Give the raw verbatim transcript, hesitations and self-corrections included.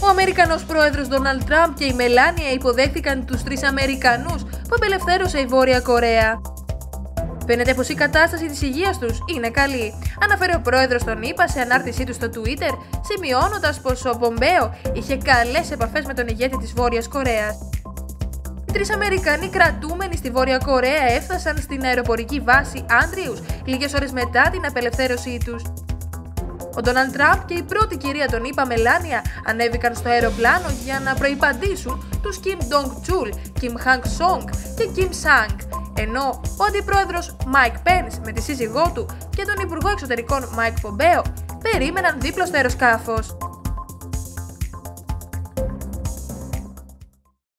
Ο Αμερικανός πρόεδρος Ντόναλντ Τραμπ και η Μελάνια υποδέχθηκαν τους τρεις Αμερικανούς που απελευθέρωσε η Βόρεια Κορέα. Φαίνεται πως η κατάσταση της υγείας τους είναι καλή, αναφέρει ο πρόεδρος των ΗΠΑ σε ανάρτησή του στο Twitter, σημειώνοντας πως ο Πομπέο είχε καλές επαφές με τον ηγέτη της Βόρειας Κορέας. Οι τρεις Αμερικανοί κρατούμενοι στη Βόρεια Κορέα έφτασαν στην αεροπορική βάση Άντριους λίγες ώρες μετά την απελευθέρωσή τους. Ο Ντόναλντ Τραμπ και η πρώτη κυρία των ΗΠΑ Μελάνια ανέβηκαν στο αεροπλάνο για να προϋπαντήσουν τους Kim Dong-chul, Kim Hak-song και Kim Sang, ενώ ο αντιπρόεδρος Mike Pence με τη σύζυγό του και τον Υπουργό Εξωτερικών Mike Pompeo περίμεναν δίπλα στο αεροσκάφος.